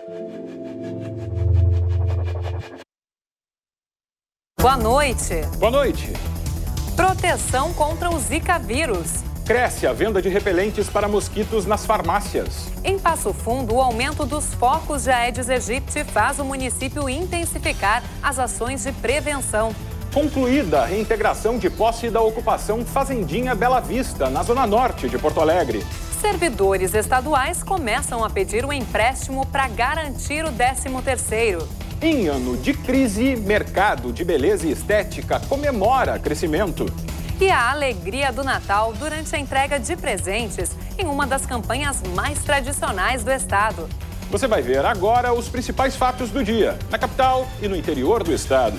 Boa noite. Boa noite. Proteção contra o Zika vírus. Cresce a venda de repelentes para mosquitos nas farmácias. Em Passo Fundo, o aumento dos focos de Aedes aegypti faz o município intensificar as ações de prevenção. Concluída a reintegração de posse da ocupação Fazendinha Bela Vista, na zona norte de Porto Alegre. Servidores estaduais começam a pedir um empréstimo para garantir o 13º. Em ano de crise, mercado de beleza e estética comemora crescimento. E a alegria do Natal durante a entrega de presentes em uma das campanhas mais tradicionais do estado. Você vai ver agora os principais fatos do dia, na capital e no interior do estado.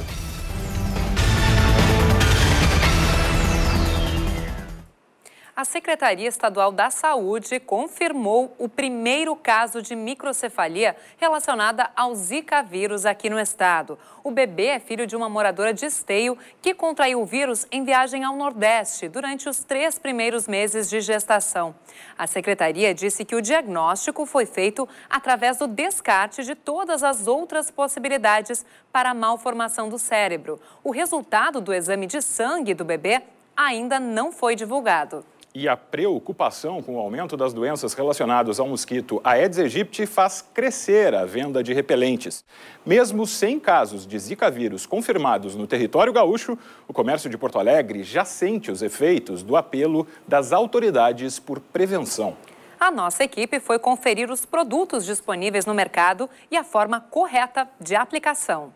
A Secretaria Estadual da Saúde confirmou o primeiro caso de microcefalia relacionada ao Zika vírus aqui no estado. O bebê é filho de uma moradora de Esteio que contraiu o vírus em viagem ao Nordeste durante os 3 primeiros meses de gestação. A Secretaria disse que o diagnóstico foi feito através do descarte de todas as outras possibilidades para a malformação do cérebro. O resultado do exame de sangue do bebê ainda não foi divulgado. E a preocupação com o aumento das doenças relacionadas ao mosquito Aedes aegypti faz crescer a venda de repelentes. Mesmo sem casos de Zika vírus confirmados no território gaúcho, o comércio de Porto Alegre já sente os efeitos do apelo das autoridades por prevenção. A nossa equipe foi conferir os produtos disponíveis no mercado e a forma correta de aplicação.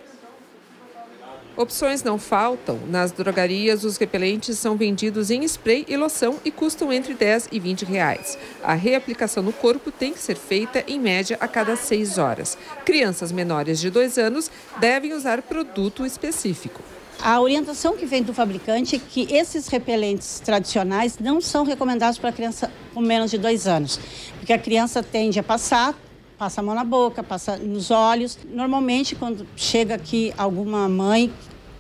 Opções não faltam. Nas drogarias, os repelentes são vendidos em spray e loção e custam entre R$10 e R$20. A reaplicação no corpo tem que ser feita, em média, a cada 6 horas. Crianças menores de 2 anos devem usar produto específico. A orientação que vem do fabricante é que esses repelentes tradicionais não são recomendados para criança com menos de 2 anos, porque a criança tende a passa a mão na boca, passa nos olhos. Normalmente, quando chega aqui alguma mãe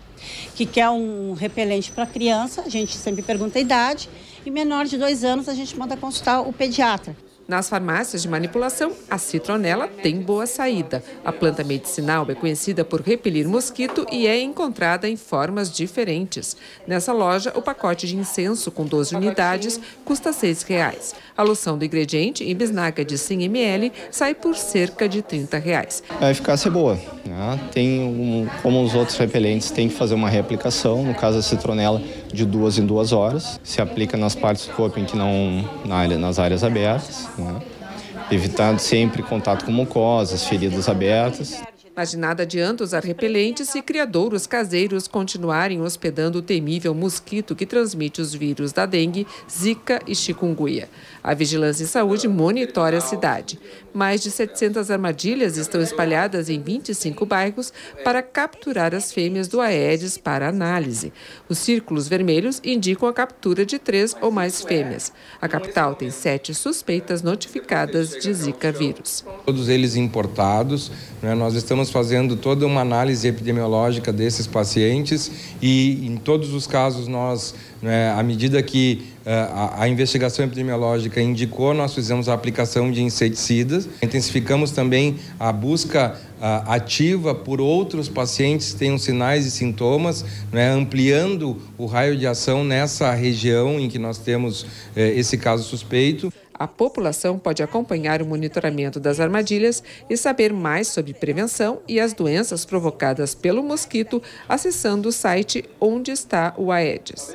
que quer um repelente para criança, a gente sempre pergunta a idade, e menor de 2 anos a gente manda consultar o pediatra. Nas farmácias de manipulação, a citronela tem boa saída. A planta medicinal é conhecida por repelir mosquito e é encontrada em formas diferentes. Nessa loja, o pacote de incenso com 12 unidades custa R$ 6. A loção do ingrediente em bisnaga de 100 ml sai por cerca de R$ 30. A eficácia é boa, né? Como os outros repelentes, tem que fazer uma reaplicação. No caso, a citronela, de 2 em 2 horas. Se aplica nas partes do corpo em que não nas áreas abertas, né? Evitando sempre contato com mucosas, feridas abertas. Mas de nada adianta usar repelentes se criadouros caseiros continuarem hospedando o temível mosquito que transmite os vírus da dengue, zika e chikungunya. A Vigilância em Saúde monitora a cidade. Mais de 700 armadilhas estão espalhadas em 25 bairros para capturar as fêmeas do Aedes para análise. Os círculos vermelhos indicam a captura de 3 ou mais fêmeas. A capital tem 7 suspeitas notificadas de Zika vírus. Todos eles importados, né? Nós estamos fazendo toda uma análise epidemiológica desses pacientes e em todos os casos nós, né, à medida que a investigação epidemiológica indicou, nós fizemos a aplicação de inseticidas. Intensificamos também a busca ativa por outros pacientes que tenham sinais e sintomas, né, ampliando o raio de ação nessa região em que nós temos esse caso suspeito. A população pode acompanhar o monitoramento das armadilhas e saber mais sobre prevenção e as doenças provocadas pelo mosquito acessando o site Onde Está o Aedes.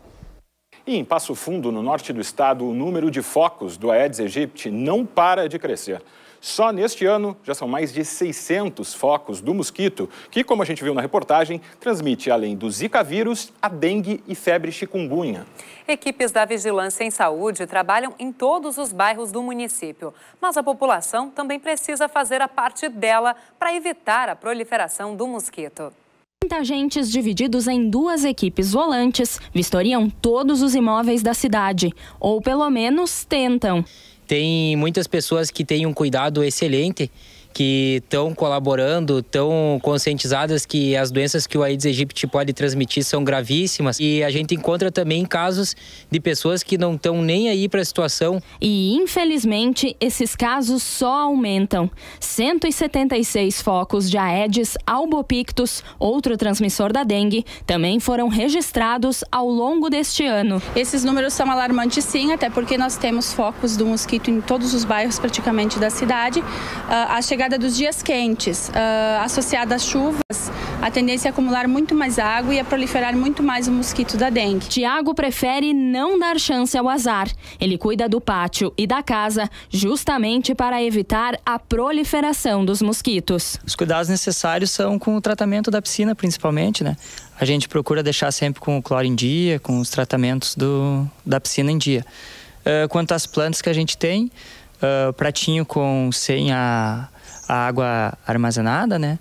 E em Passo Fundo, no norte do estado, o número de focos do Aedes aegypti não para de crescer. Só neste ano, já são mais de 600 focos do mosquito, que, como a gente viu na reportagem, transmite, além do Zika vírus, a dengue e febre chikungunya. Equipes da Vigilância em Saúde trabalham em todos os bairros do município, mas a população também precisa fazer a parte dela para evitar a proliferação do mosquito. 30 agentes divididos em 2 equipes volantes vistoriam todos os imóveis da cidade, ou pelo menos tentam. Tem muitas pessoas que têm um cuidado excelente, que estão colaborando, estão conscientizadas que as doenças que o Aedes aegypti pode transmitir são gravíssimas. E a gente encontra também casos de pessoas que não estão nem aí para a situação. E, infelizmente, esses casos só aumentam. 176 focos de Aedes albopictus, outro transmissor da dengue, também foram registrados ao longo deste ano. Esses números são alarmantes, sim, até porque nós temos focos do mosquito em todos os bairros praticamente da cidade. A chegada dos dias quentes, associada às chuvas, a tendência é acumular muito mais água e a proliferar muito mais o mosquito da dengue. Tiago prefere não dar chance ao azar. Ele cuida do pátio e da casa justamente para evitar a proliferação dos mosquitos. Os cuidados necessários são com o tratamento da piscina, principalmente, né? A gente procura deixar sempre com o cloro em dia, com os tratamentos da piscina em dia. Quanto às plantas que a gente tem, pratinho sem a água armazenada, né?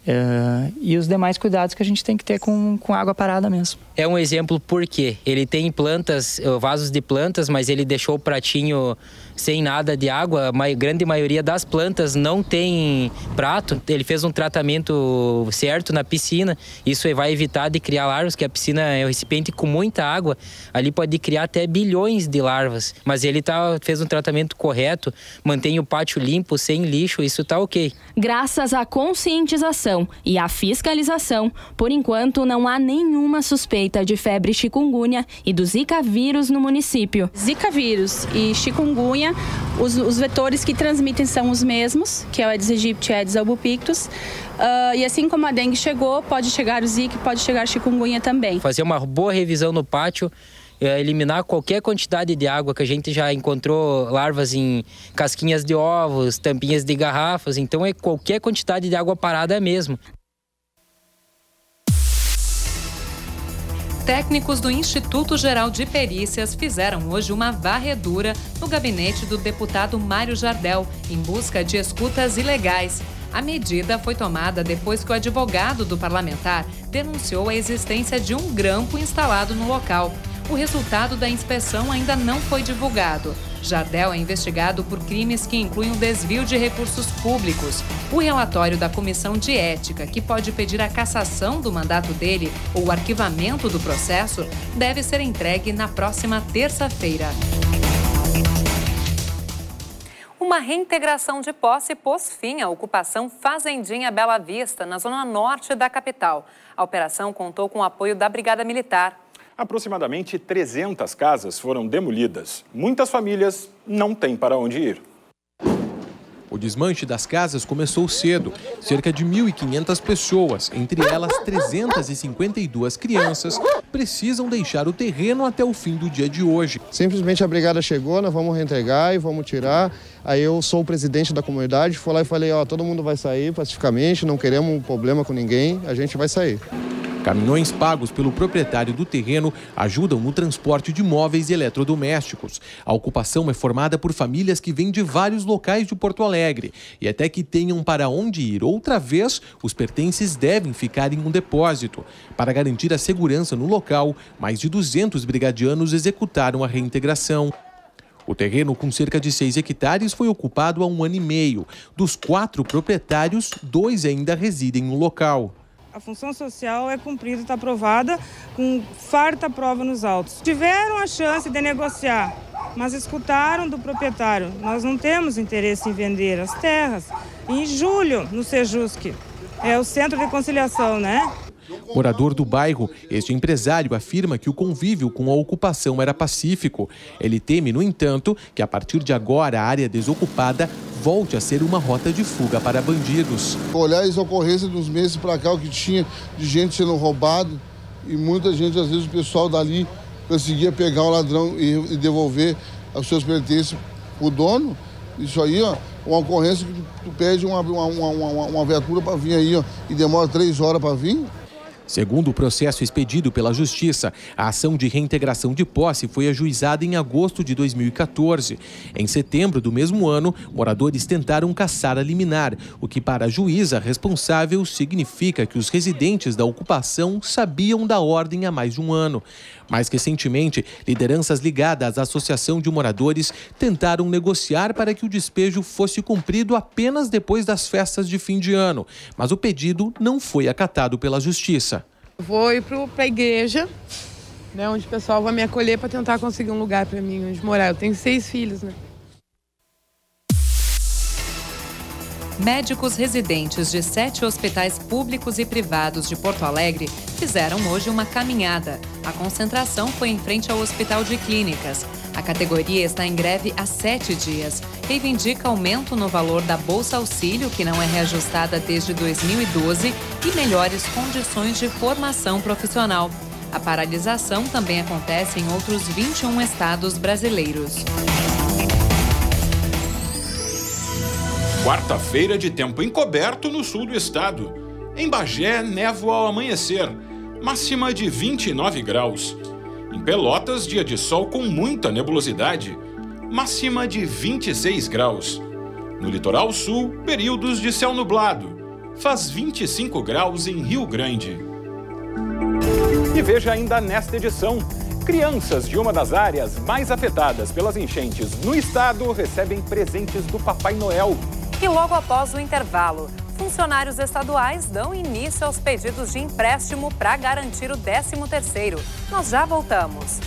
E os demais cuidados que a gente tem que ter com água parada mesmo. É um exemplo porque ele tem plantas, vasos de plantas, mas ele deixou o pratinho sem nada de água. A grande maioria das plantas não tem prato. Ele fez um tratamento certo na piscina. Isso vai evitar de criar larvas, que a piscina é um recipiente com muita água. Ali pode criar até bilhões de larvas. Mas ele fez um tratamento correto, mantém o pátio limpo, sem lixo, isso está ok. Graças à conscientização e à fiscalização, por enquanto não há nenhuma suspeita de febre chikungunya e do Zika vírus no município. Zika vírus e chikungunya, os vetores que transmitem são os mesmos, que é o Aedes aegypti e Aedes albopictus. E assim como a dengue chegou, pode chegar o Zika e pode chegar a chikungunya também. Fazer uma boa revisão no pátio, eliminar qualquer quantidade de água, que a gente já encontrou larvas em casquinhas de ovos, tampinhas de garrafas, então qualquer quantidade de água parada mesmo. Técnicos do Instituto Geral de Perícias fizeram hoje uma varredura no gabinete do deputado Mário Jardel, em busca de escutas ilegais. A medida foi tomada depois que o advogado do parlamentar denunciou a existência de um grampo instalado no local. O resultado da inspeção ainda não foi divulgado. Jardel é investigado por crimes que incluem o desvio de recursos públicos. O relatório da Comissão de Ética, que pode pedir a cassação do mandato dele ou o arquivamento do processo, deve ser entregue na próxima terça-feira. Uma reintegração de posse pôs fim à ocupação Fazendinha Bela Vista, na zona norte da capital. A operação contou com o apoio da Brigada Militar. Aproximadamente 300 casas foram demolidas. Muitas famílias não têm para onde ir. O desmanche das casas começou cedo. Cerca de 1.500 pessoas, entre elas 352 crianças, precisam deixar o terreno até o fim do dia de hoje. Simplesmente a brigada chegou, nós vamos reintegrar e vamos tirar. Aí eu sou o presidente da comunidade, fui lá e falei, todo mundo vai sair pacificamente, não queremos um problema com ninguém, a gente vai sair. Caminhões pagos pelo proprietário do terreno ajudam no transporte de móveis e eletrodomésticos. A ocupação é formada por famílias que vêm de vários locais de Porto Alegre. E até que tenham para onde ir outra vez, os pertences devem ficar em um depósito. Para garantir a segurança no local, mais de 200 brigadianos executaram a reintegração. O terreno, com cerca de 6 hectares, foi ocupado há 1 ano e meio. Dos 4 proprietários, 2 ainda residem no local. A função social é cumprida, está aprovada com farta prova nos autos. Tiveram a chance de negociar, mas escutaram do proprietário. Nós não temos interesse em vender as terras. Em julho, no Sejusc, é o Centro de Conciliação, né? Morador do bairro, este empresário afirma que o convívio com a ocupação era pacífico. Ele teme, no entanto, que a partir de agora a área desocupada volte a ser uma rota de fuga para bandidos. Olhar as ocorrências dos meses para cá, o que tinha de gente sendo roubado e muita gente, às vezes o pessoal dali conseguia pegar o ladrão e devolver os seus pertences para o dono. Isso aí, uma ocorrência que tu pede uma viatura para vir aí, e demora 3 horas para vir. Segundo o processo expedido pela Justiça, a ação de reintegração de posse foi ajuizada em agosto de 2014. Em setembro do mesmo ano, moradores tentaram cassar a liminar, o que para a juíza responsável significa que os residentes da ocupação sabiam da ordem há mais de um ano. Mais recentemente, lideranças ligadas à Associação de Moradores tentaram negociar para que o despejo fosse cumprido apenas depois das festas de fim de ano, mas o pedido não foi acatado pela Justiça. Vou ir para a igreja, né, onde o pessoal vai me acolher para tentar conseguir um lugar para mim onde morar. Eu tenho 6 filhos, né? Médicos residentes de 7 hospitais públicos e privados de Porto Alegre fizeram hoje uma caminhada. A concentração foi em frente ao Hospital de Clínicas. A categoria está em greve há 7 dias. Reivindica aumento no valor da Bolsa Auxílio, que não é reajustada desde 2012, e melhores condições de formação profissional. A paralisação também acontece em outros 21 estados brasileiros. Quarta-feira de tempo encoberto no sul do estado. Em Bagé, névoa ao amanhecer, máxima de 29 graus. Em Pelotas, dia de sol com muita nebulosidade, máxima de 26 graus. No litoral sul, períodos de céu nublado, faz 25 graus em Rio Grande. E veja ainda nesta edição. Crianças de uma das áreas mais afetadas pelas enchentes no estado recebem presentes do Papai Noel. E logo após o intervalo, funcionários estaduais dão início aos pedidos de empréstimo para garantir o 13º. Nós já voltamos.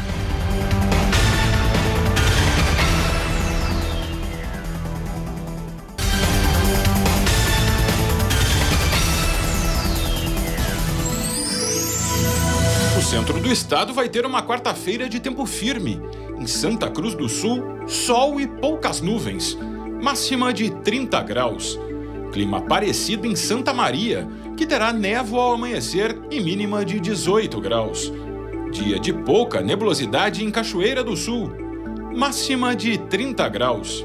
O centro do estado vai ter uma quarta-feira de tempo firme. Em Santa Cruz do Sul, sol e poucas nuvens. Máxima de 30 graus. Clima parecido em Santa Maria, que terá névoa ao amanhecer e mínima de 18 graus. Dia de pouca nebulosidade em Cachoeira do Sul. Máxima de 30 graus.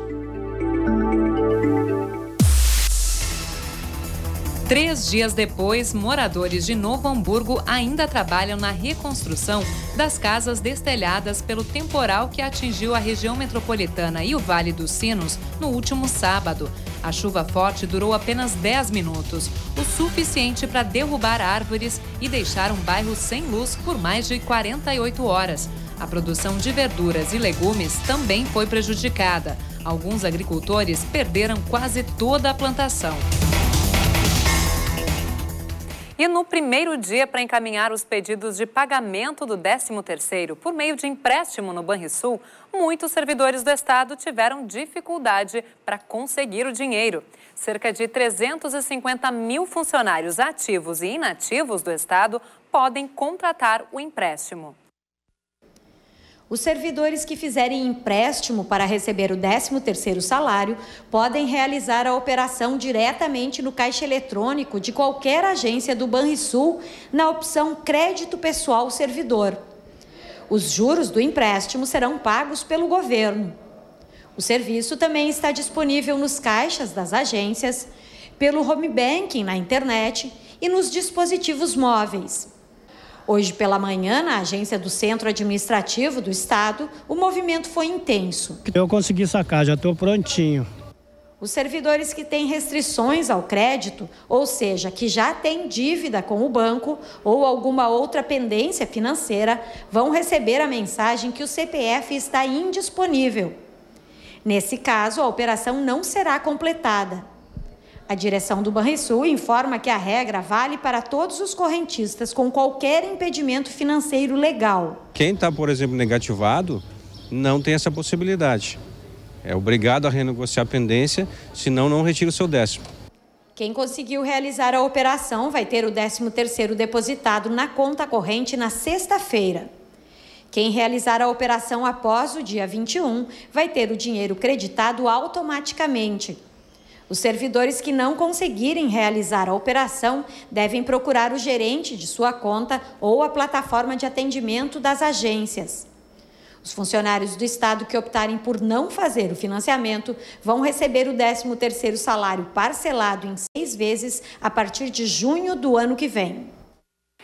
3 dias depois, moradores de Novo Hamburgo ainda trabalham na reconstrução das casas destelhadas pelo temporal que atingiu a região metropolitana e o Vale dos Sinos no último sábado. A chuva forte durou apenas 10 minutos, o suficiente para derrubar árvores e deixar um bairro sem luz por mais de 48 horas. A produção de verduras e legumes também foi prejudicada. Alguns agricultores perderam quase toda a plantação. E no primeiro dia para encaminhar os pedidos de pagamento do 13º por meio de empréstimo no Banrisul, muitos servidores do estado tiveram dificuldade para conseguir o dinheiro. Cerca de 350 mil funcionários ativos e inativos do estado podem contratar o empréstimo. Os servidores que fizerem empréstimo para receber o 13º salário podem realizar a operação diretamente no caixa eletrônico de qualquer agência do Banrisul na opção Crédito Pessoal Servidor. Os juros do empréstimo serão pagos pelo governo. O serviço também está disponível nos caixas das agências, pelo home banking na internet e nos dispositivos móveis. Hoje pela manhã, na agência do Centro Administrativo do Estado, o movimento foi intenso. Eu consegui sacar, já estou prontinho. Os servidores que têm restrições ao crédito, ou seja, que já têm dívida com o banco ou alguma outra pendência financeira, vão receber a mensagem que o CPF está indisponível. Nesse caso, a operação não será completada. A direção do Banrisul informa que a regra vale para todos os correntistas com qualquer impedimento financeiro legal. Quem está, por exemplo, negativado, não tem essa possibilidade. É obrigado a renegociar a pendência, senão não retira o seu 10º. Quem conseguiu realizar a operação vai ter o 13º depositado na conta corrente na sexta-feira. Quem realizar a operação após o dia 21 vai ter o dinheiro creditado automaticamente. Os servidores que não conseguirem realizar a operação devem procurar o gerente de sua conta ou a plataforma de atendimento das agências. Os funcionários do Estado que optarem por não fazer o financiamento vão receber o 13º salário parcelado em 6 vezes a partir de junho do ano que vem.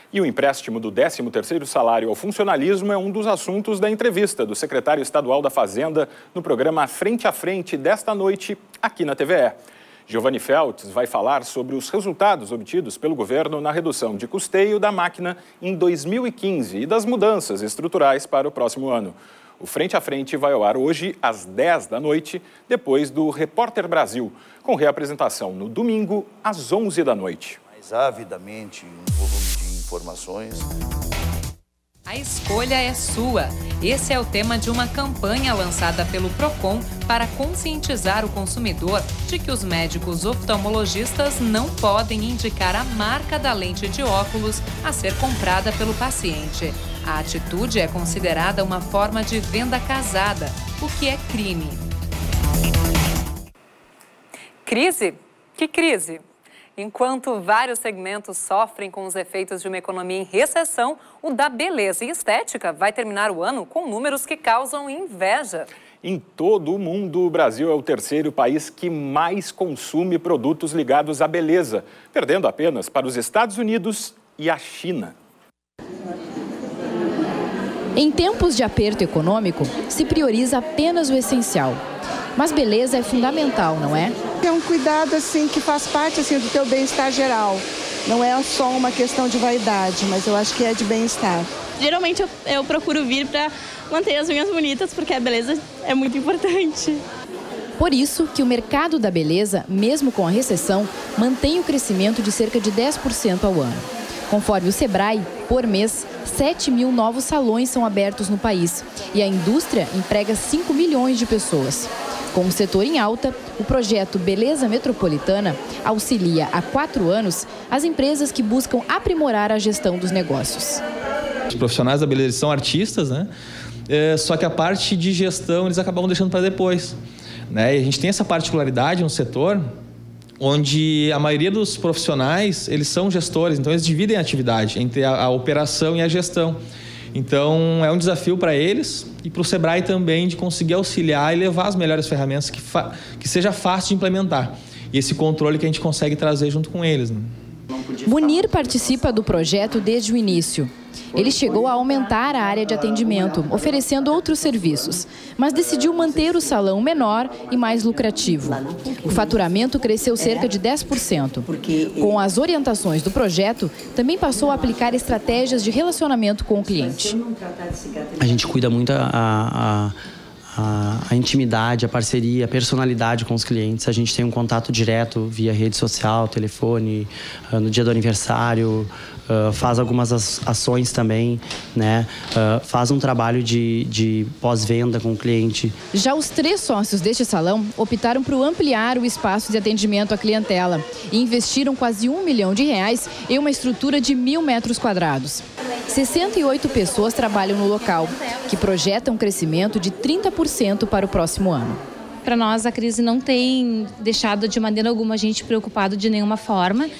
E o empréstimo do 13º salário ao funcionalismo é um dos assuntos da entrevista do secretário estadual da Fazenda no programa Frente a Frente desta noite aqui na TVE. Giovanni Feltz vai falar sobre os resultados obtidos pelo governo na redução de custeio da máquina em 2015 e das mudanças estruturais para o próximo ano. O Frente a Frente vai ao ar hoje às 10 da noite, depois do Repórter Brasil, com reapresentação no domingo às 11 da noite. Mais avidamente, um volume de informações. A escolha é sua. Esse é o tema de uma campanha lançada pelo Procon para conscientizar o consumidor de que os médicos oftalmologistas não podem indicar a marca da lente de óculos a ser comprada pelo paciente. A atitude é considerada uma forma de venda casada, o que é crime. Crise? Que crise? Enquanto vários segmentos sofrem com os efeitos de uma economia em recessão, o da beleza e estética vai terminar o ano com números que causam inveja. Em todo o mundo, o Brasil é o terceiro país que mais consome produtos ligados à beleza, perdendo apenas para os Estados Unidos e a China. Em tempos de aperto econômico, se prioriza apenas o essencial. Mas beleza é fundamental, não é? É um cuidado assim que faz parte assim do teu bem-estar geral. Não é só uma questão de vaidade, mas eu acho que é de bem-estar. Geralmente eu procuro vir para manter as unhas bonitas, porque a beleza é muito importante. Por isso que o mercado da beleza, mesmo com a recessão, mantém o crescimento de cerca de 10% ao ano. Conforme o Sebrae, por mês, 7 mil novos salões são abertos no país e a indústria emprega 5 milhões de pessoas. Com o setor em alta, o projeto Beleza Metropolitana auxilia há 4 anos as empresas que buscam aprimorar a gestão dos negócios. Os profissionais da beleza são artistas, né? Só que a parte de gestão eles acabam deixando para depois, né? E a gente tem essa particularidade no setor onde a maioria dos profissionais, eles são gestores, então eles dividem a atividade entre a operação e a gestão. Então, é um desafio para eles e para o Sebrae também de conseguir auxiliar e levar as melhores ferramentas que seja fácil de implementar. E esse controle que a gente consegue trazer junto com eles, né? Munir participa do projeto desde o início. Ele chegou a aumentar a área de atendimento, oferecendo outros serviços, mas decidiu manter o salão menor e mais lucrativo. O faturamento cresceu cerca de 10%. Com as orientações do projeto, também passou a aplicar estratégias de relacionamento com o cliente. A gente cuida muito a intimidade, a parceria, a personalidade com os clientes. A gente tem um contato direto via rede social, telefone, no dia do aniversário, faz algumas ações também, né? Faz um trabalho de pós-venda com o cliente. Já os 3 sócios deste salão optaram por ampliar o espaço de atendimento à clientela e investiram quase R$1 milhão em uma estrutura de 1.000 metros quadrados. 68 pessoas trabalham no local, que projeta um crescimento de 30% para o próximo ano. Para nós, a crise não tem deixado de maneira alguma a gente preocupado de nenhuma forma.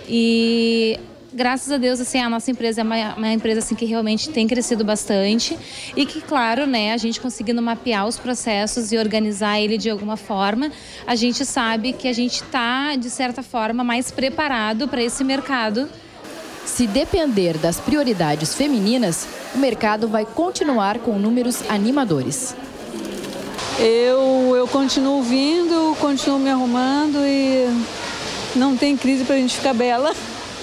E graças a Deus, assim, a nossa empresa é uma empresa assim, que realmente tem crescido bastante e que, claro, né, a gente conseguindo mapear os processos e organizar ele de alguma forma, a gente sabe que a gente está, de certa forma, mais preparado para esse mercado. Se depender das prioridades femininas, o mercado vai continuar com números animadores. Eu continuo vindo, continuo me arrumando e não tem crise para a gente ficar bela.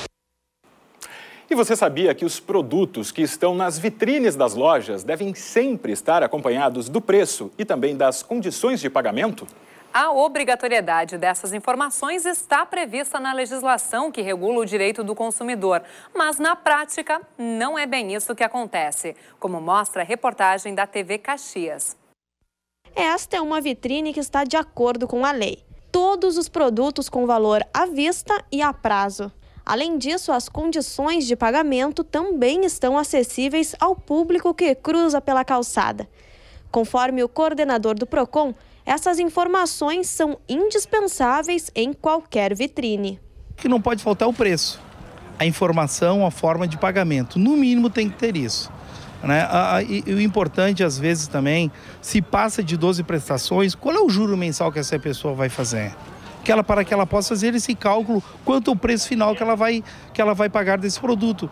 E você sabia que os produtos que estão nas vitrines das lojas devem sempre estar acompanhados do preço e também das condições de pagamento? A obrigatoriedade dessas informações está prevista na legislação que regula o direito do consumidor, mas na prática não é bem isso que acontece, como mostra a reportagem da TV Caxias. Esta é uma vitrine que está de acordo com a lei. Todos os produtos com valor à vista e a prazo. Além disso, as condições de pagamento também estão acessíveis ao público que cruza pela calçada. Conforme o coordenador do Procon, essas informações são indispensáveis em qualquer vitrine. O que não pode faltar é o preço, a informação, a forma de pagamento. No mínimo tem que ter isso, né? E o importante, às vezes, também, se passa de 12 prestações, qual é o juro mensal que essa pessoa vai fazer? Para que ela possa fazer esse cálculo quanto ao preço final que ela vai pagar desse produto.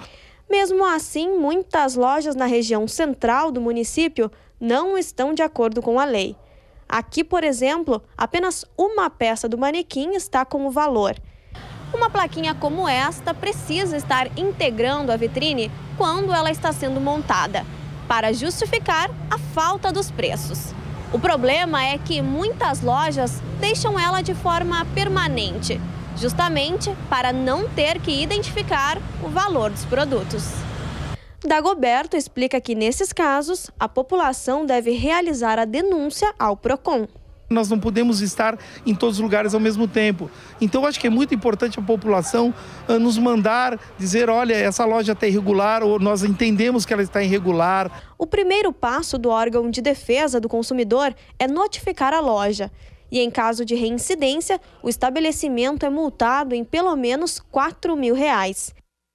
Mesmo assim, muitas lojas na região central do município não estão de acordo com a lei. Aqui, por exemplo, apenas uma peça do manequim está com o valor. Uma plaquinha como esta precisa estar integrando a vitrine quando ela está sendo montada, para justificar a falta dos preços. O problema é que muitas lojas deixam ela de forma permanente, justamente para não ter que identificar o valor dos produtos. Dagoberto explica que, nesses casos, a população deve realizar a denúncia ao PROCON. Nós não podemos estar em todos os lugares ao mesmo tempo. Então, acho que é muito importante a população nos mandar dizer, olha, essa loja está irregular, ou nós entendemos que ela está irregular. O primeiro passo do órgão de defesa do consumidor é notificar a loja. E, em caso de reincidência, o estabelecimento é multado em pelo menos R$4.000.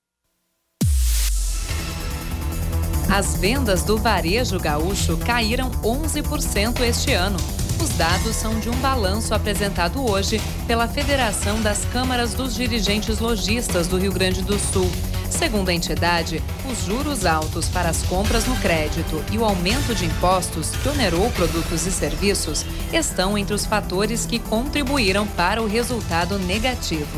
As vendas do varejo gaúcho caíram 11% este ano. Os dados são de um balanço apresentado hoje pela Federação das Câmaras dos Dirigentes Lojistas do Rio Grande do Sul. Segundo a entidade, os juros altos para as compras no crédito e o aumento de impostos que onerou produtos e serviços estão entre os fatores que contribuíram para o resultado negativo.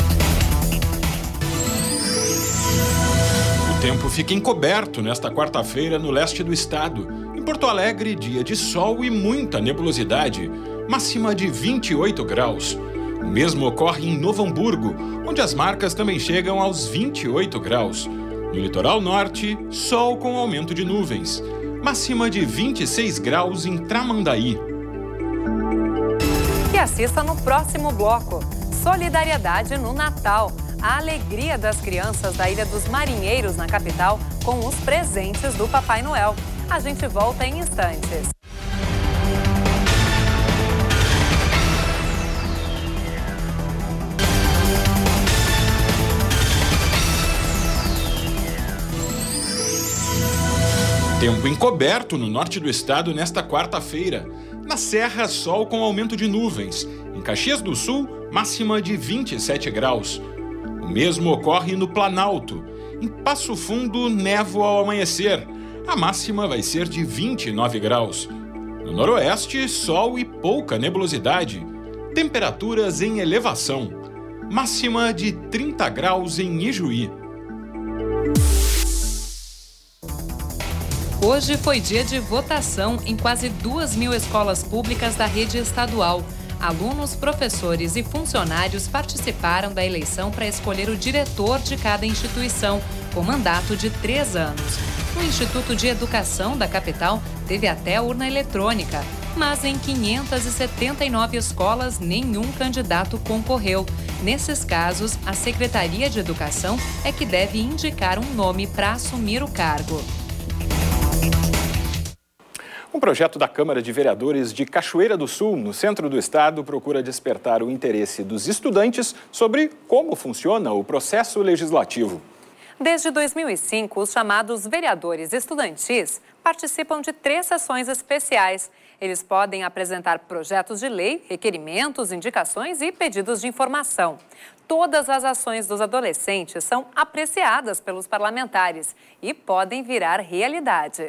O tempo fica encoberto nesta quarta-feira no leste do estado. Em Porto Alegre, dia de sol e muita nebulosidade, máxima de 28 graus. O mesmo ocorre em Novo Hamburgo, onde as marcas também chegam aos 28 graus. No litoral norte, sol com aumento de nuvens, máxima de 26 graus em Tramandaí. E assista no próximo bloco, Solidariedade no Natal. A alegria das crianças da Ilha dos Marinheiros, na capital, com os presentes do Papai Noel. A gente volta em instantes. Tempo encoberto no norte do estado nesta quarta-feira. Na Serra, sol com aumento de nuvens. Em Caxias do Sul, máxima de 27 graus. O mesmo ocorre no Planalto. Em Passo Fundo, névoa ao amanhecer. A máxima vai ser de 29 graus. No Noroeste, sol e pouca nebulosidade. Temperaturas em elevação. Máxima de 30 graus em Ijuí. Hoje foi dia de votação em quase 2.000 escolas públicas da rede estadual. Alunos, professores e funcionários participaram da eleição para escolher o diretor de cada instituição, com mandato de 3 anos. O Instituto de Educação da capital teve até urna eletrônica, mas em 579 escolas nenhum candidato concorreu. Nesses casos, a Secretaria de Educação é que deve indicar um nome para assumir o cargo. Um projeto da Câmara de Vereadores de Cachoeira do Sul, no centro do estado, procura despertar o interesse dos estudantes sobre como funciona o processo legislativo. Desde 2005, os chamados vereadores estudantis participam de 3 sessões especiais. Eles podem apresentar projetos de lei, requerimentos, indicações e pedidos de informação. Todas as ações dos adolescentes são apreciadas pelos parlamentares e podem virar realidade.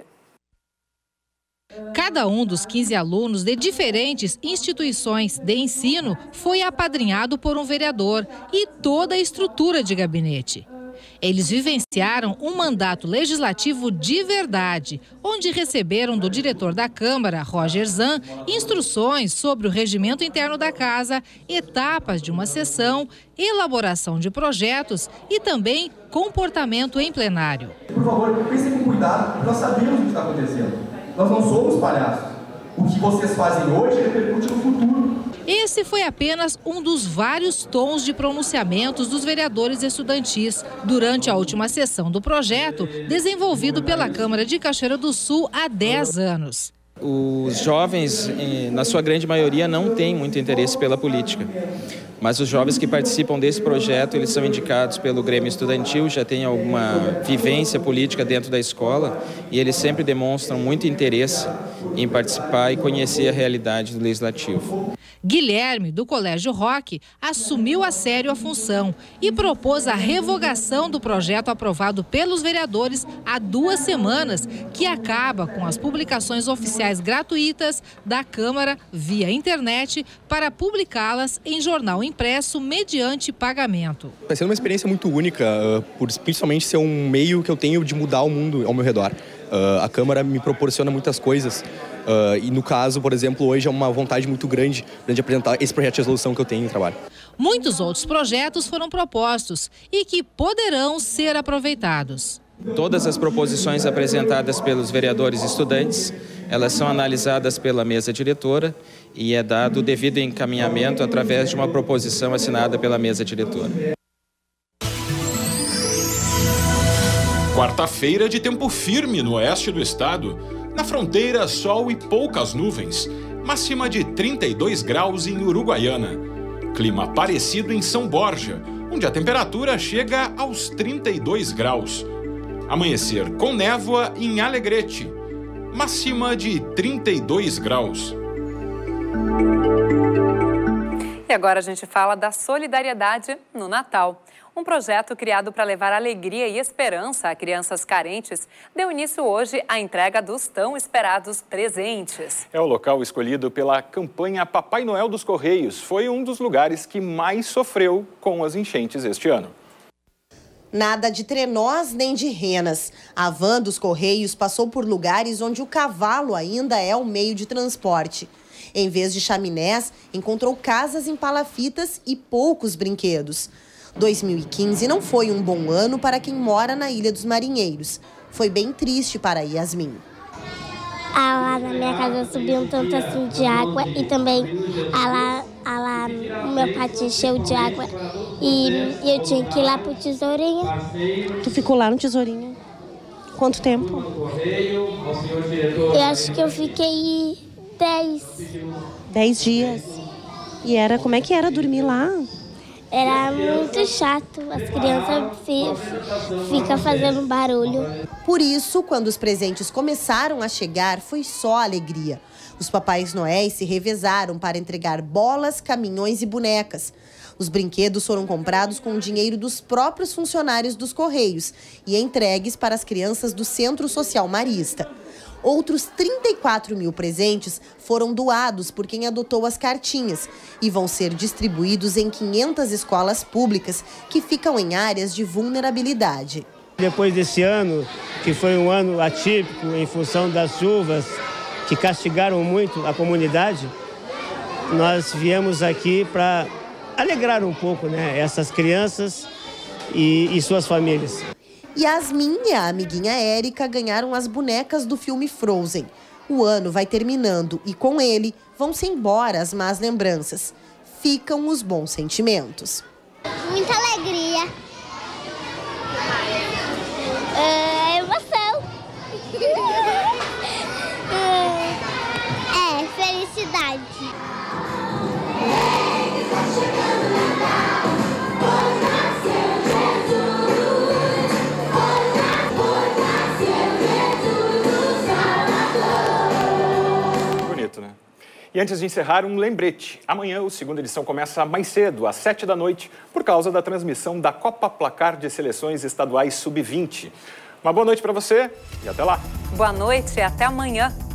Cada um dos 15 alunos de diferentes instituições de ensino foi apadrinhado por um vereador e toda a estrutura de gabinete. Eles vivenciaram um mandato legislativo de verdade, onde receberam do diretor da Câmara, Roger Zan, instruções sobre o regimento interno da casa, etapas de uma sessão, elaboração de projetos e também comportamento em plenário. Por favor, pensem com cuidado, porque nós sabemos o que está acontecendo. Nós não somos palhaços. O que vocês fazem hoje repercute no futuro. Esse foi apenas um dos vários tons de pronunciamentos dos vereadores estudantis durante a última sessão do projeto, desenvolvido pela Câmara de Cachoeira do Sul há 10 anos. Os jovens, na sua grande maioria, não têm muito interesse pela política. Mas os jovens que participam desse projeto, eles são indicados pelo Grêmio Estudantil, já têm alguma vivência política dentro da escola e eles sempre demonstram muito interesse em participar e conhecer a realidade do Legislativo. Guilherme, do Colégio Roque, assumiu a sério a função e propôs a revogação do projeto aprovado pelos vereadores há 2 semanas, que acaba com as publicações oficiais gratuitas da Câmara via internet para publicá-las em jornal impresso mediante pagamento. Vai ser uma experiência muito única, por principalmente ser um meio que eu tenho de mudar o mundo ao meu redor. A Câmara me proporciona muitas coisas e, no caso, por exemplo, hoje é uma vontade muito grande de apresentar esse projeto de resolução que eu tenho em trabalho. Muitos outros projetos foram propostos e que poderão ser aproveitados. Todas as proposições apresentadas pelos vereadores e estudantes, elas são analisadas pela mesa diretora e é dado o devido encaminhamento através de uma proposição assinada pela mesa diretora. Quarta-feira de tempo firme no oeste do estado. Na fronteira, sol e poucas nuvens. Máxima de 32 graus em Uruguaiana. Clima parecido em São Borja, onde a temperatura chega aos 32 graus. Amanhecer com névoa em Alegrete. Máxima de 32 graus. E agora a gente fala da solidariedade no Natal. Um projeto criado para levar alegria e esperança a crianças carentes deu início hoje à entrega dos tão esperados presentes. É o local escolhido pela campanha Papai Noel dos Correios. Foi um dos lugares que mais sofreu com as enchentes este ano. Nada de trenós nem de renas. A van dos Correios passou por lugares onde o cavalo ainda é o meio de transporte. Em vez de chaminés, encontrou casas em palafitas e poucos brinquedos. 2015 não foi um bom ano para quem mora na Ilha dos Marinheiros. Foi bem triste para Yasmin. Lá na minha casa subiu um tanto assim de água e também lá o meu pátio encheu de água e eu tinha que ir lá pro Tesourinha. Tu ficou lá no Tesourinha? Quanto tempo? Eu acho que eu fiquei 10 dias. E como é que era dormir lá? Era muito chato, as crianças ficam fazendo barulho. Por isso, quando os presentes começaram a chegar, foi só alegria. Os Papais Noéis se revezaram para entregar bolas, caminhões e bonecas. Os brinquedos foram comprados com o dinheiro dos próprios funcionários dos Correios e entregues para as crianças do Centro Social Marista. Outros 34 mil presentes foram doados por quem adotou as cartinhas e vão ser distribuídos em 500 escolas públicas que ficam em áreas de vulnerabilidade. Depois desse ano, que foi um ano atípico em função das chuvas que castigaram muito a comunidade, nós viemos aqui para alegrar um pouco, essas crianças e suas famílias. Yasmin e a amiguinha Érica ganharam as bonecas do filme Frozen. O ano vai terminando e, com ele, vão-se embora as más lembranças. Ficam os bons sentimentos. Muita alegria. Emoção. Felicidade. E antes de encerrar, um lembrete. Amanhã, o Segunda Edição começa mais cedo, às 7 da noite, por causa da transmissão da Copa Placar de Seleções Estaduais Sub-20. Uma boa noite para você e até lá. Boa noite e até amanhã.